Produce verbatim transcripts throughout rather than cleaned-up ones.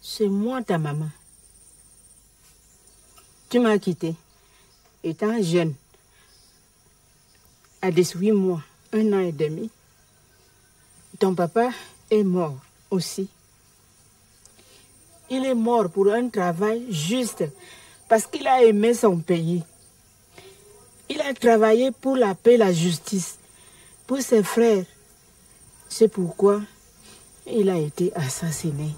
C'est moi ta maman. Tu m'as quitté, étant jeune, à dix-huit mois, un an et demi. Ton papa est mort aussi. Il est mort pour un travail juste, parce qu'il a aimé son pays. Il a travaillé pour la paix et la justice, pour ses frères. C'est pourquoi il a été assassiné.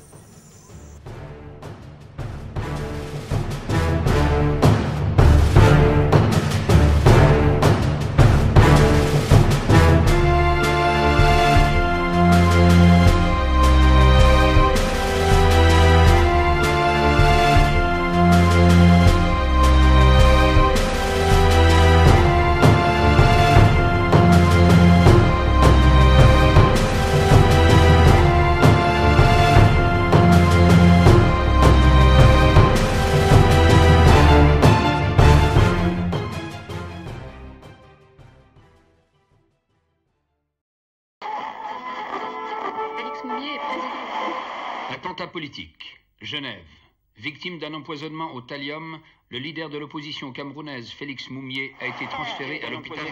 Politique. Genève. Victime d'un empoisonnement au thallium, le leader de l'opposition camerounaise Félix Moumié a été transféré à l'hôpital.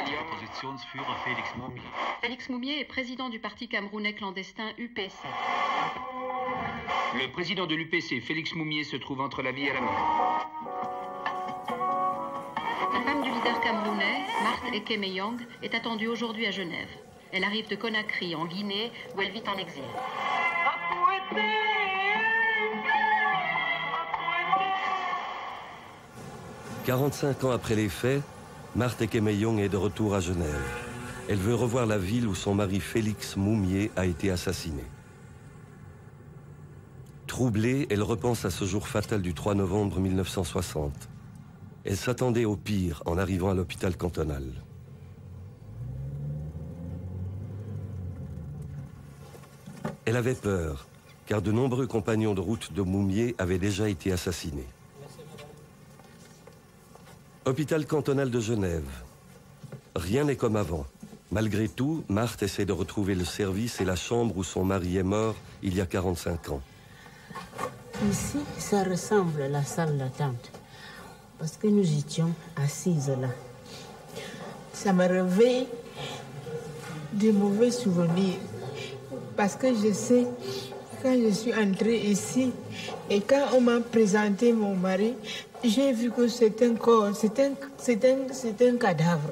Félix Moumié est président du parti camerounais clandestin U P C. Le président de l'U P C, Félix Moumié, se trouve entre la vie et la mort. La femme du leader camerounais, Marthe Ekemeyong, est attendue aujourd'hui à Genève. Elle arrive de Conakry, en Guinée, où elle vit en exil. quarante-cinq ans après les faits, Marthe Ekemeyong est de retour à Genève. Elle veut revoir la ville où son mari Félix Moumié a été assassiné. Troublée, elle repense à ce jour fatal du trois novembre mille neuf cent soixante. Elle s'attendait au pire en arrivant à l'hôpital cantonal. Elle avait peur, car de nombreux compagnons de route de Moumié avaient déjà été assassinés. Hôpital cantonal de Genève. Rien n'est comme avant. Malgré tout, Marthe essaie de retrouver le service et la chambre où son mari est mort il y a quarante-cinq ans. Ici, ça ressemble à la salle d'attente, parce que nous étions assises là. Ça me réveille de mauvais souvenirs, parce que je sais, quand je suis entrée ici, et quand on m'a présenté mon mari, j'ai vu que c'est un corps, c'est un, c'est un, c'est un cadavre.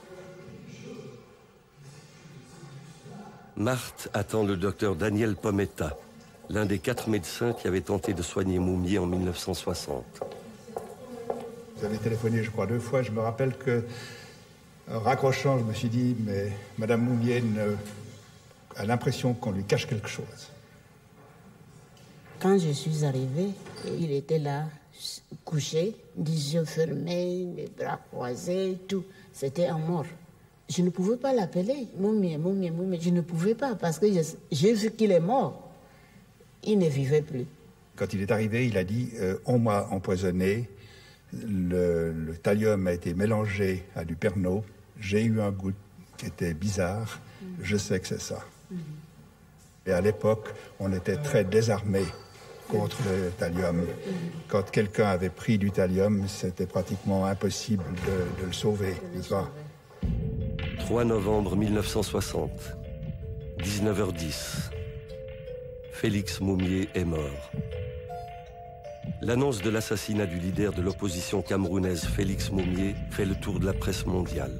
Marthe attend le docteur Daniel Pometta, l'un des quatre médecins qui avaient tenté de soigner Moumié en mille neuf cent soixante. Vous avez téléphoné, je crois, deux fois. Je me rappelle que, en raccrochant, je me suis dit, mais Madame Moumié ne... a l'impression qu'on lui cache quelque chose. Quand je suis arrivée, il était là, couché, des yeux fermés, les bras croisés, tout. C'était un mort. Je ne pouvais pas l'appeler. Moumié, Moumié, Moumié. Je ne pouvais pas parce que j'ai vu qu'il est mort. Il ne vivait plus. Quand il est arrivé, il a dit euh, « On m'a empoisonné, le, le thallium a été mélangé à du Pernod, j'ai eu un goût qui était bizarre, mmh. je sais que c'est ça. Mmh. » Et à l'époque, on était très désarmés contre le thallium. Quand quelqu'un avait pris du thallium, c'était pratiquement impossible de, de le sauver, n'est-ce pas? trois novembre mille neuf cent soixante, dix-neuf heures dix. Félix Moumié est mort. L'annonce de l'assassinat du leader de l'opposition camerounaise Félix Moumié fait le tour de la presse mondiale.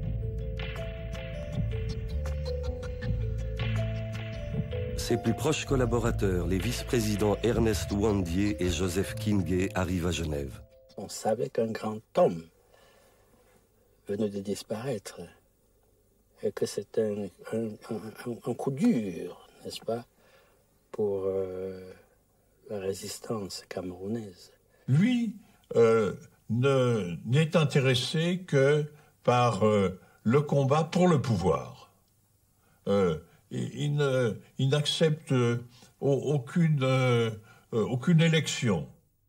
Ses plus proches collaborateurs, les vice-présidents Ernest Ouandié et Joseph Kingé, arrivent à Genève. On savait qu'un grand homme venait de disparaître et que c'est un, un, un, un coup dur, n'est-ce pas, pour euh, la résistance camerounaise. Lui euh, ne, n'est intéressé que par euh, le combat pour le pouvoir. Euh, Il, ne, il n'accepte euh, aucune, euh, aucune élection.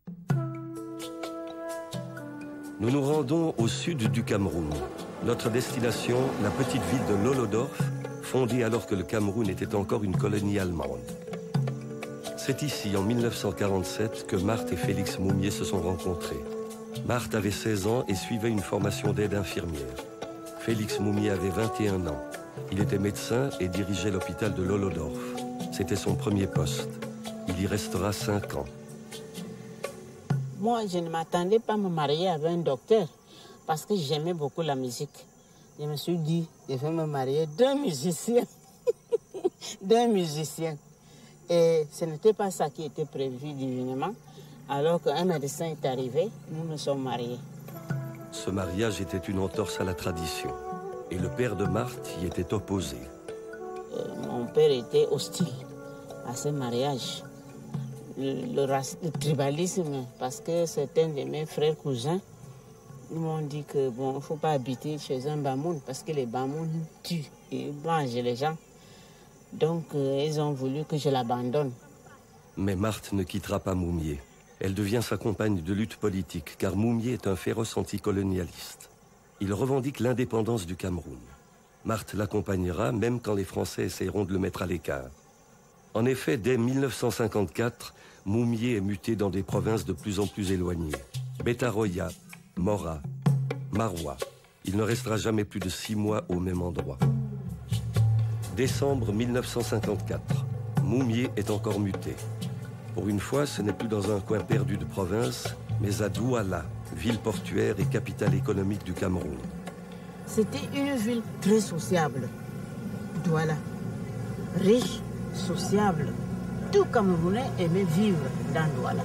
Nous nous rendons au sud du Cameroun. Notre destination, la petite ville de Lolodorf, fondée alors que le Cameroun était encore une colonie allemande. C'est ici, en mille neuf cent quarante-sept, que Marthe et Félix Moumié se sont rencontrés. Marthe avait seize ans et suivait une formation d'aide infirmière. Félix Moumié avait vingt et un ans. Il était médecin et dirigeait l'hôpital de Lolodorf. C'était son premier poste. Il y restera cinq ans. Moi, je ne m'attendais pas à me marier avec un docteur parce que j'aimais beaucoup la musique. Je me suis dit, je vais me marier d'un musicien. d'un musicien. Et ce n'était pas ça qui était prévu divinement. Alors qu'un médecin est arrivé, nous nous sommes mariés. Ce mariage était une entorse à la tradition. Et le père de Marthe y était opposé. Euh, mon père était hostile à ce mariage. Le, le, le tribalisme, parce que certains de mes frères cousins m'ont dit que bon, il ne faut pas habiter chez un Bamoun parce que les Bamoun tuent et mangent les gens. Donc, euh, ils ont voulu que je l'abandonne. Mais Marthe ne quittera pas Moumié. Elle devient sa compagne de lutte politique, car Moumié est un féroce anticolonialiste. Il revendique l'indépendance du Cameroun. Marthe l'accompagnera, même quand les Français essayeront de le mettre à l'écart. En effet, dès mille neuf cent cinquante-quatre, Moumié est muté dans des provinces de plus en plus éloignées. Betaroya, Mora, Maroua. Il ne restera jamais plus de six mois au même endroit. Décembre mille neuf cent cinquante-quatre. Moumié est encore muté. Pour une fois, ce n'est plus dans un coin perdu de province, mais à Douala, ville portuaire et capitale économique du Cameroun. C'était une ville très sociable, Douala. Riche, sociable. Tout Camerounais aimait vivre dans Douala.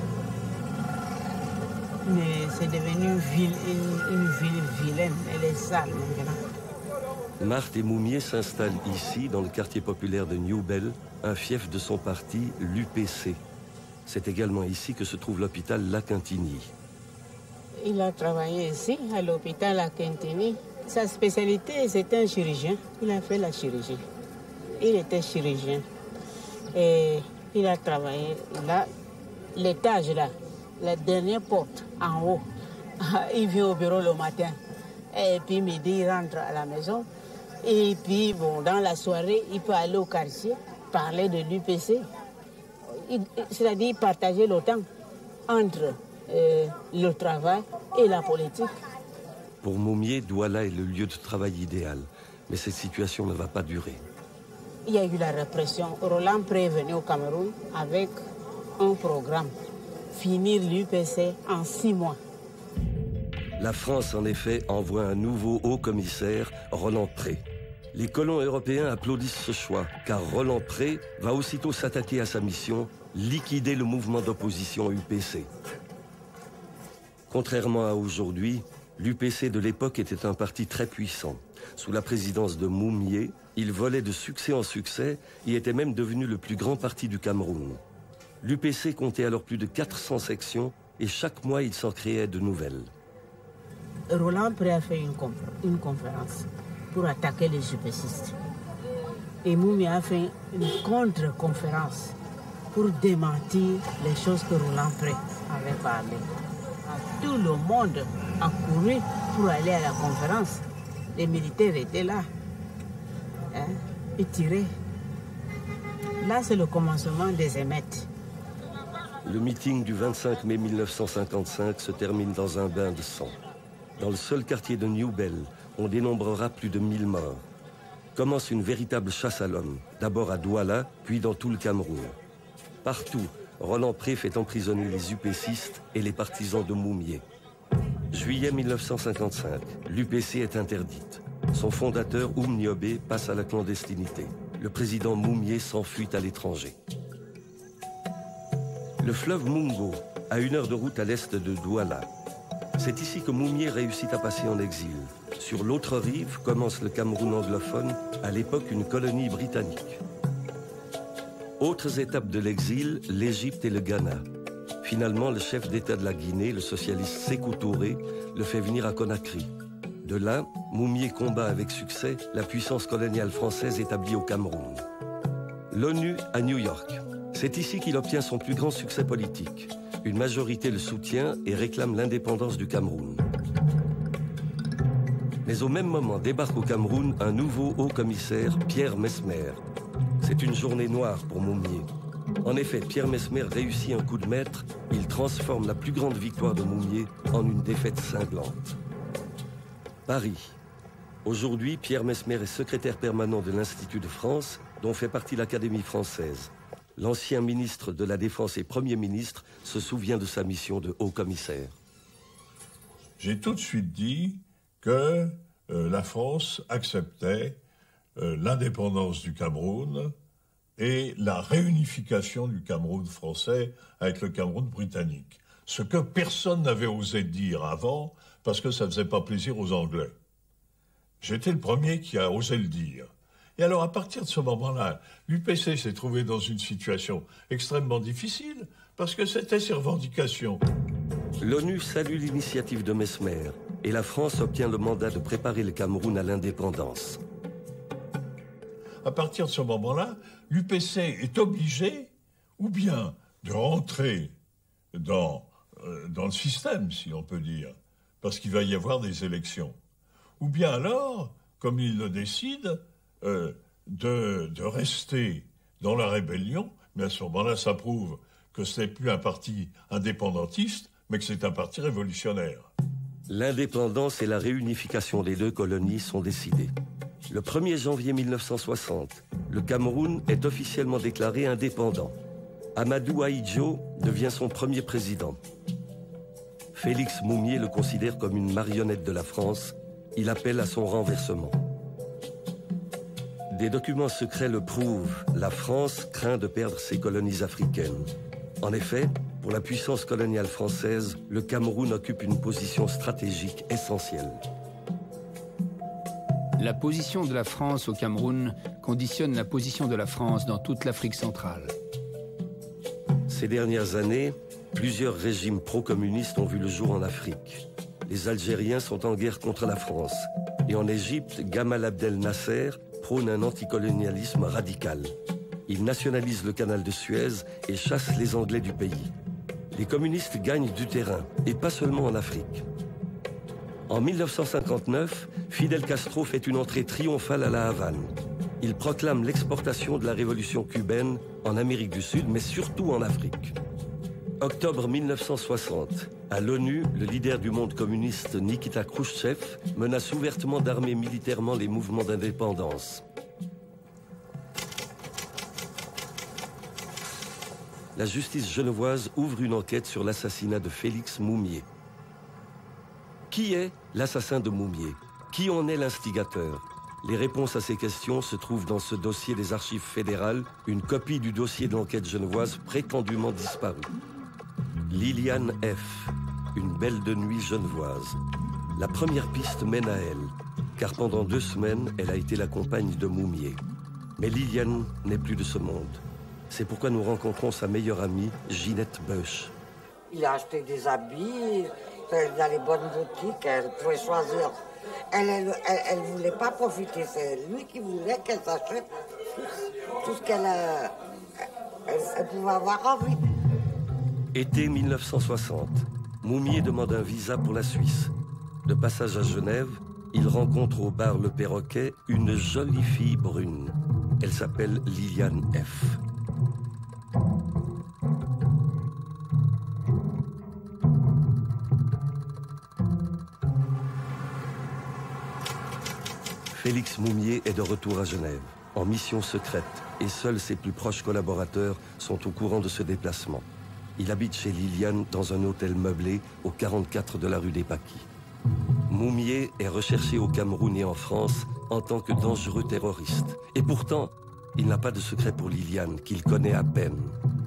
Mais c'est devenu une ville, une, une ville vilaine, elle est sale maintenant. Marthe et Moumié s'installent ici, dans le quartier populaire de New Bell, un fief de son parti, l'U P C. C'est également ici que se trouve l'hôpital Lakintini. Il a travaillé ici, à l'hôpital Lakintini. Sa spécialité, c'était un chirurgien. Il a fait la chirurgie. Il était chirurgien. Et il a travaillé là, l'étage là, la dernière porte en haut. Il vient au bureau le matin. Et puis midi, il rentre à la maison. Et puis, bon, dans la soirée, il peut aller au quartier, parler de l'U P C. C'est-à-dire partager le temps entre euh, le travail et la politique. Pour Moumié, Douala est le lieu de travail idéal. Mais cette situation ne va pas durer. Il y a eu la répression. Roland Pré est venu au Cameroun avec un programme. Finir l'U P C en six mois. La France, en effet, envoie un nouveau haut-commissaire, Roland Pré. Les colons européens applaudissent ce choix, car Roland Pré va aussitôt s'attaquer à sa mission, liquider le mouvement d'opposition U P C. Contrairement à aujourd'hui, l'U P C de l'époque était un parti très puissant. Sous la présidence de Moumié, il volait de succès en succès et était même devenu le plus grand parti du Cameroun. L'U P C comptait alors plus de quatre cents sections et chaque mois il s'en créait de nouvelles. Roland Pré a fait une, une conférence pour attaquer les UPCistes. Et Moumié a fait une contre-conférence pour démentir les choses que Roland Pré avait parlé. Tout le monde a couru pour aller à la conférence. Les militaires étaient là, hein, et tiraient. Là, c'est le commencement des émeutes. Le meeting du vingt-cinq mai mille neuf cent cinquante-cinq se termine dans un bain de sang. Dans le seul quartier de New Bell, on dénombrera plus de mille morts. Commence une véritable chasse à l'homme, d'abord à Douala, puis dans tout le Cameroun. Partout, Roland Pré fait emprisonner les UPCistes et les partisans de Moumié. Juillet mille neuf cent cinquante-cinq, l'U P C est interdite. Son fondateur, Oum Niobé, passe à la clandestinité. Le président Moumié s'enfuit à l'étranger. Le fleuve Mungo, à une heure de route à l'est de Douala. C'est ici que Moumié réussit à passer en exil. Sur l'autre rive commence le Cameroun anglophone, à l'époque une colonie britannique. Autres étapes de l'exil, l'Égypte et le Ghana. Finalement, le chef d'État de la Guinée, le socialiste Sékou Touré, le fait venir à Conakry. De là, Moumié combat avec succès la puissance coloniale française établie au Cameroun. L'ONU à New York. C'est ici qu'il obtient son plus grand succès politique. Une majorité le soutient et réclame l'indépendance du Cameroun. Mais au même moment débarque au Cameroun un nouveau haut-commissaire, Pierre Mesmer. C'est une journée noire pour Moumié. En effet, Pierre Messmer réussit un coup de maître. Il transforme la plus grande victoire de Moumié en une défaite cinglante. Paris. Aujourd'hui, Pierre Messmer est secrétaire permanent de l'Institut de France, dont fait partie l'Académie française. L'ancien ministre de la Défense et Premier ministre se souvient de sa mission de haut-commissaire. J'ai tout de suite dit que euh, la France acceptait euh, l'indépendance du Cameroun et la réunification du Cameroun français avec le Cameroun britannique. Ce que personne n'avait osé dire avant, parce que ça ne faisait pas plaisir aux Anglais. J'étais le premier qui a osé le dire. Et alors, à partir de ce moment-là, l'U P C s'est trouvé dans une situation extrêmement difficile, parce que c'était ses revendications. L'ONU salue l'initiative de Messmer, et la France obtient le mandat de préparer le Cameroun à l'indépendance. À partir de ce moment-là, l'U P C est obligé, ou bien de rentrer dans, euh, dans le système, si on peut dire, parce qu'il va y avoir des élections, ou bien alors, comme il le décide, euh, de, de rester dans la rébellion, mais à ce moment-là, ça prouve que ce n'est plus un parti indépendantiste, mais que c'est un parti révolutionnaire. L'indépendance et la réunification des deux colonies sont décidées. Le premier janvier mille neuf cent soixante, le Cameroun est officiellement déclaré indépendant. Amadou Ahidjo devient son premier président. Félix Moumié le considère comme une marionnette de la France. Il appelle à son renversement. Des documents secrets le prouvent. La France craint de perdre ses colonies africaines. En effet, pour la puissance coloniale française, le Cameroun occupe une position stratégique essentielle. La position de la France au Cameroun conditionne la position de la France dans toute l'Afrique centrale. Ces dernières années, plusieurs régimes pro-communistes ont vu le jour en Afrique. Les Algériens sont en guerre contre la France. Et en Égypte, Gamal Abdel Nasser prône un anticolonialisme radical. Il nationalise le canal de Suez et chasse les Anglais du pays. Les communistes gagnent du terrain, et pas seulement en Afrique. En mille neuf cent cinquante-neuf, Fidel Castro fait une entrée triomphale à la Havane. Il proclame l'exportation de la révolution cubaine en Amérique du Sud, mais surtout en Afrique. Octobre mille neuf cent soixante, à l'ONU, le leader du monde communiste Nikita Khrouchtchev menace ouvertement d'armer militairement les mouvements d'indépendance. La justice genevoise ouvre une enquête sur l'assassinat de Félix Moumié. Qui est l'assassin de Moumié? Qui en est l'instigateur? Les réponses à ces questions se trouvent dans ce dossier des archives fédérales, une copie du dossier de l'enquête genevoise prétendument disparue. Liliane F., une belle de nuit genevoise. La première piste mène à elle, car pendant deux semaines, elle a été la compagne de Moumié. Mais Liliane n'est plus de ce monde. C'est pourquoi nous rencontrons sa meilleure amie, Ginette Bush. Il a acheté des habits dans les bonnes boutiques, elle pouvait choisir. Elle ne voulait pas profiter, c'est lui qui voulait qu'elle s'achète tout ce qu'elle elle, elle pouvait avoir envie. Été mille neuf cent soixante, Moumié demande un visa pour la Suisse. De passage à Genève, il rencontre au bar Le Perroquet une jolie fille brune. Elle s'appelle Liliane F. Félix Moumié est de retour à Genève, en mission secrète, et seuls ses plus proches collaborateurs sont au courant de ce déplacement. Il habite chez Liliane dans un hôtel meublé au quarante-quatre de la rue des Paquis. Moumié est recherché au Cameroun et en France en tant que dangereux terroriste. Et pourtant, il n'a pas de secret pour Liliane, qu'il connaît à peine.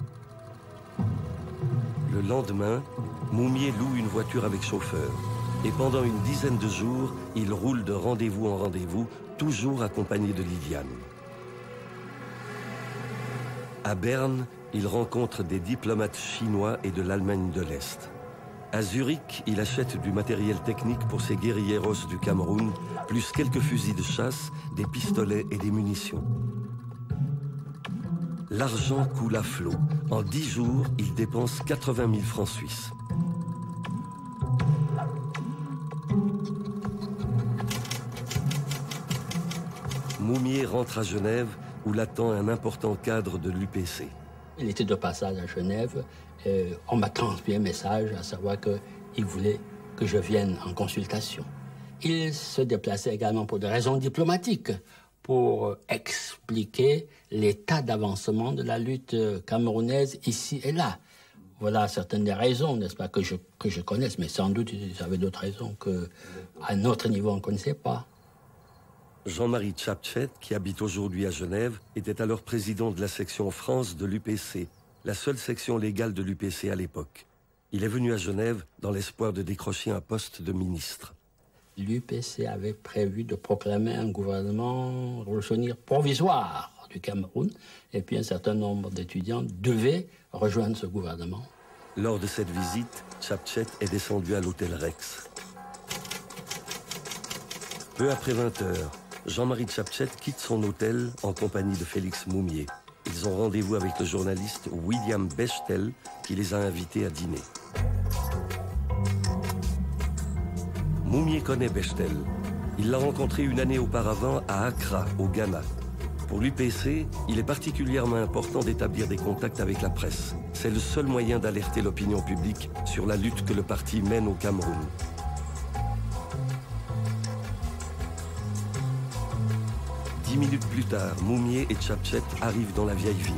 Le lendemain, Moumié loue une voiture avec chauffeur. Et pendant une dizaine de jours, il roule de rendez-vous en rendez-vous, toujours accompagné de Liliane. À Berne, il rencontre des diplomates chinois et de l'Allemagne de l'Est. À Zurich, il achète du matériel technique pour ses guérilleros du Cameroun, plus quelques fusils de chasse, des pistolets et des munitions. L'argent coule à flot. En dix jours, il dépense quatre-vingt mille francs suisses. Moumié rentre à Genève où l'attend un important cadre de l'U P C. Il était de passage à Genève. Et on m'a transmis un message, à savoir qu'il voulait que je vienne en consultation. Il se déplaçait également pour des raisons diplomatiques, pour expliquer l'état d'avancement de la lutte camerounaise ici et là. Voilà certaines des raisons, n'est-ce pas, que je, que je connaisse, mais sans doute il y avait d'autres raisons qu'à notre niveau on ne connaissait pas. Jean-Marie Tchapchet, qui habite aujourd'hui à Genève, était alors président de la section France de l'U P C, la seule section légale de l'U P C à l'époque. Il est venu à Genève dans l'espoir de décrocher un poste de ministre. L'U P C avait prévu de proclamer un gouvernement révolutionnaire provisoire du Cameroun, et puis un certain nombre d'étudiants devaient rejoindre ce gouvernement. Lors de cette visite, Tchapchet est descendu à l'hôtel Rex. Peu après vingt heures, Jean-Marie Tchapchet quitte son hôtel en compagnie de Félix Moumié. Ils ont rendez-vous avec le journaliste William Bechtel, qui les a invités à dîner. Moumié connaît Bechtel. Il l'a rencontré une année auparavant à Accra, au Ghana. Pour l'U P C, il est particulièrement important d'établir des contacts avec la presse. C'est le seul moyen d'alerter l'opinion publique sur la lutte que le parti mène au Cameroun. Dix minutes plus tard, Moumié et Tchapchet arrivent dans la vieille ville.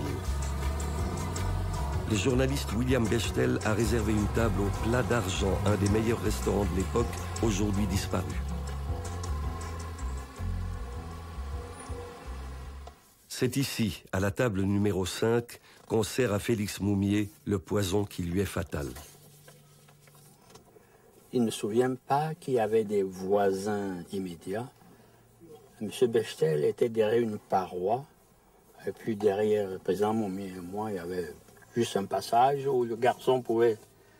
Le journaliste William Bechtel a réservé une table au Plat d'Argent, un des meilleurs restaurants de l'époque, aujourd'hui disparu. C'est ici, à la table numéro cinq, qu'on sert à Félix Moumié le poison qui lui est fatal. Il ne se souvient pas qu'il y avait des voisins immédiats. M. Bechtel était derrière une paroi, et puis derrière le président Moumié et moi, il y avait juste un passage où le garçon pouvait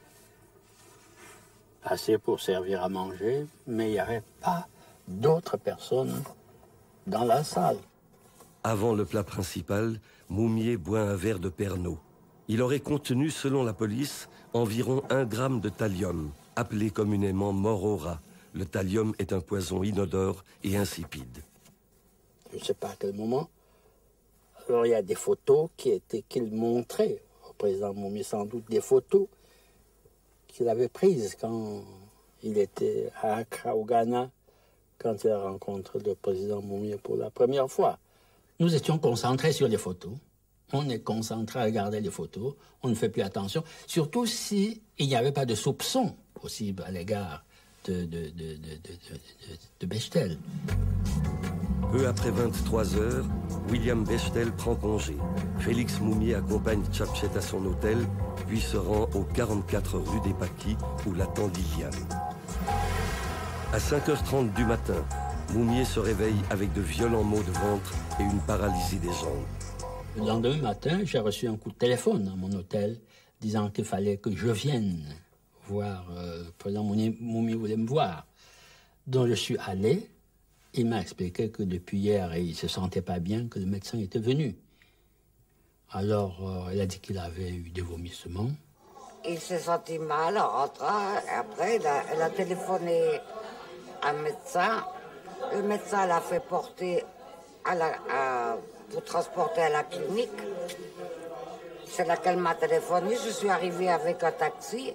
passer pour servir à manger, mais il n'y avait pas d'autres personnes dans la salle. Avant le plat principal, Moumié boit un verre de Pernod. Il aurait contenu, selon la police, environ un gramme de thallium, appelé communément mort au rat. Le thallium est un poison inodore et insipide. Je ne sais pas à quel moment. Alors il y a des photos qui étaient qu'il montrait au président Moumié, sans doute des photos qu'il avait prises quand il était à Accra, au Ghana, quand il a rencontré le président Moumié pour la première fois. Nous étions concentrés sur les photos. On est concentré à regarder les photos. On ne fait plus attention, surtout s'il n'y avait pas de soupçon possible à l'égard de, de, de, de, de, de, de Bechtel. Peu après vingt-trois heures, William Bechtel prend congé. Félix Moumié accompagne Tchapchet à son hôtel, puis se rend au quarante-quatre rue des Paquis, où l'attend Liliane. À cinq heures trente du matin, Moumié se réveille avec de violents maux de ventre et une paralysie des jambes. Le lendemain matin, j'ai reçu un coup de téléphone à mon hôtel, disant qu'il fallait que je vienne voir. Euh, le président Moumié voulait me voir. Donc je suis allé. Il m'a expliqué que depuis hier, il ne se sentait pas bien, que le médecin était venu. Alors, euh, il a dit qu'il avait eu des vomissements. Il s'est senti mal en rentrant. Après, il a, il a téléphoné à un médecin. Le médecin l'a fait porter à la, à, pour transporter à la clinique. C'est là qu'elle m'a téléphoné. Je suis arrivée avec un taxi.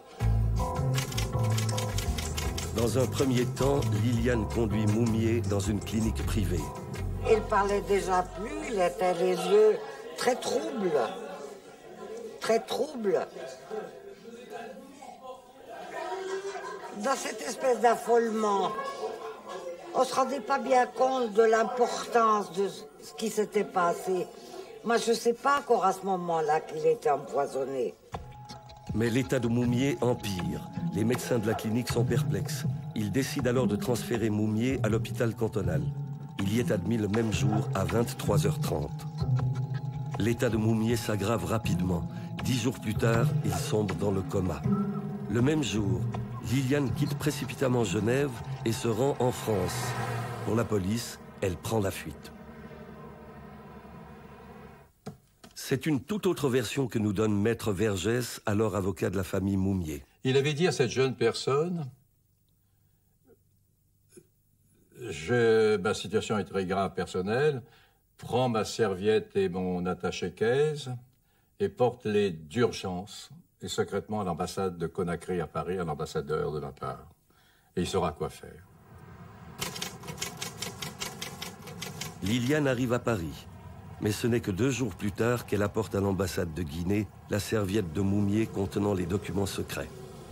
Dans un premier temps, Liliane conduit Moumié dans une clinique privée. Il parlait déjà plus, il était les yeux très troubles. Très troubles. Dans cette espèce d'affolement, on ne se rendait pas bien compte de l'importance de ce qui s'était passé. Moi, je ne sais pas encore à ce moment-là qu'il était empoisonné. Mais l'état de Moumié empire. Les médecins de la clinique sont perplexes. Ils décident alors de transférer Moumié à l'hôpital cantonal. Il y est admis le même jour à vingt-trois heures trente. L'état de Moumié s'aggrave rapidement. Dix jours plus tard, il sombre dans le coma. Le même jour, Liliane quitte précipitamment Genève et se rend en France. Pour la police, elle prend la fuite. C'est une toute autre version que nous donne Maître Vergès, alors avocat de la famille Moumié. Il avait dit à cette jeune personne, je, ma situation est très grave personnelle, prends ma serviette et mon attaché-caisse et porte-les d'urgence et secrètement à l'ambassade de Conakry à Paris, un ambassadeur de la part. Et il saura quoi faire. Liliane arrive à Paris, mais ce n'est que deux jours plus tard qu'elle apporte à l'ambassade de Guinée la serviette de Moumié contenant les documents secrets.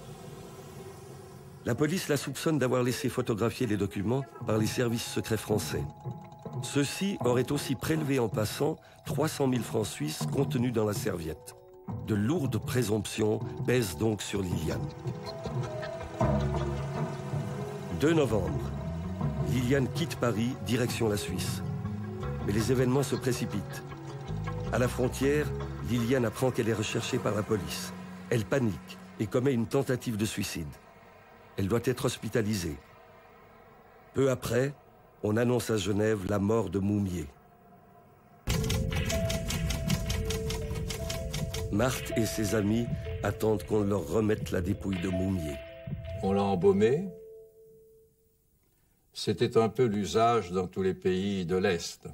La police la soupçonne d'avoir laissé photographier les documents par les services secrets français. Ceux-ci auraient aussi prélevé en passant trois cent mille francs suisses contenus dans la serviette. De lourdes présomptions pèsent donc sur Liliane. deux novembre, Liliane quitte Paris, direction la Suisse. Mais les événements se précipitent. À la frontière, Liliane apprend qu'elle est recherchée par la police. Elle panique et commet une tentative de suicide. Elle doit être hospitalisée. Peu après, on annonce à Genève la mort de Moumié. Marthe et ses amis attendent qu'on leur remette la dépouille de Moumié. On l'a embaumé. C'était un peu l'usage dans tous les pays de l'Est.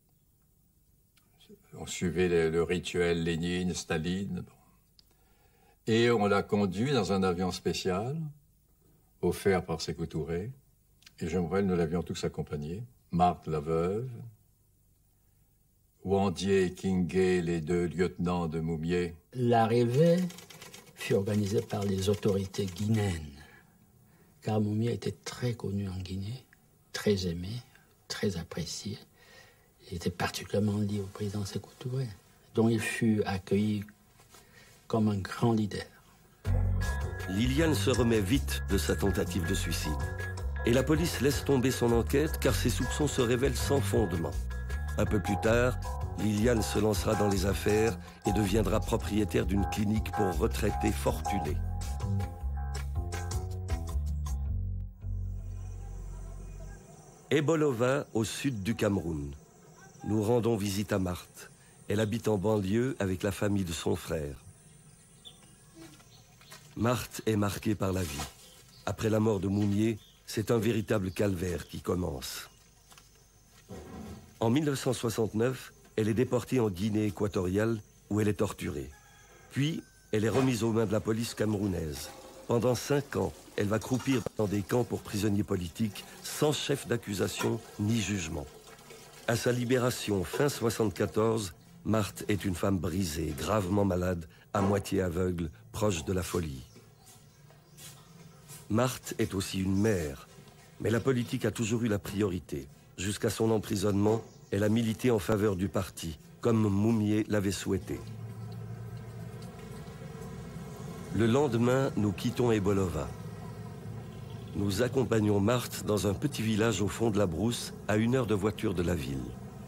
On suivait le, le rituel Lénine, Staline. Et on l'a conduit dans un avion spécial, offert par Sékou Touré. Et je me rappelle, nous l'avions tous accompagné. Marthe, la veuve, Wandier et Kingé, les deux lieutenants de Moumié. L'arrivée fut organisée par les autorités guinéennes, car Moumié était très connu en Guinée, très aimé, très apprécié. Il était particulièrement lié au président Sékou Touré, dont il fut accueilli comme un grand leader. Liliane se remet vite de sa tentative de suicide. Et la police laisse tomber son enquête car ses soupçons se révèlent sans fondement. Un peu plus tard, Liliane se lancera dans les affaires et deviendra propriétaire d'une clinique pour retraités fortunés. Ebolova, au sud du Cameroun. Nous rendons visite à Marthe. Elle habite en banlieue avec la famille de son frère. Marthe est marquée par la vie. Après la mort de Moumié, c'est un véritable calvaire qui commence. En mille neuf cent soixante-neuf, elle est déportée en Guinée équatoriale où elle est torturée. Puis, elle est remise aux mains de la police camerounaise. Pendant cinq ans, elle va croupir dans des camps pour prisonniers politiques sans chef d'accusation ni jugement. À sa libération fin soixante-quatorze, Marthe est une femme brisée, gravement malade, à moitié aveugle, proche de la folie. Marthe est aussi une mère, mais la politique a toujours eu la priorité. Jusqu'à son emprisonnement, elle a milité en faveur du parti, comme Moumié l'avait souhaité. Le lendemain, nous quittons Ebolova. Nous accompagnons Marthe dans un petit village au fond de la brousse, à une heure de voiture de la ville.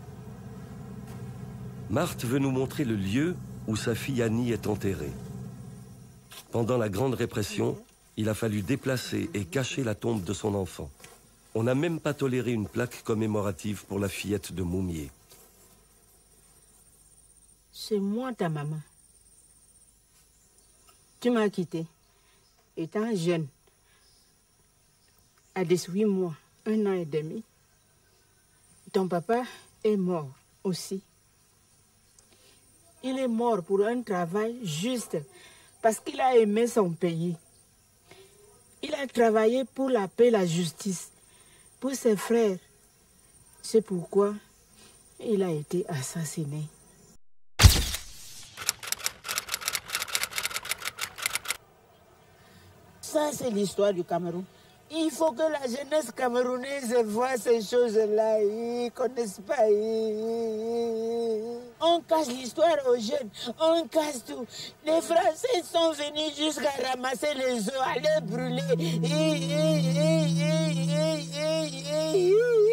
Marthe veut nous montrer le lieu où sa fille Annie est enterrée. Pendant la Grande Répression, il a fallu déplacer et cacher la tombe de son enfant. On n'a même pas toléré une plaque commémorative pour la fillette de Moumié. C'est moi ta maman. Tu m'as quitté, étant jeune, à dix-huit mois, un an et demi. Ton papa est mort aussi. Il est mort pour un travail juste, parce qu'il a aimé son pays. Il a travaillé pour la paix et la justice, pour ses frères. C'est pourquoi il a été assassiné. Ça, c'est l'histoire du Cameroun. Il faut que la jeunesse camerounaise voie ces choses-là. Ils ne connaissent pas. On cache l'histoire aux jeunes. On casse tout. Les Français sont venus jusqu'à ramasser les eaux, à les brûler.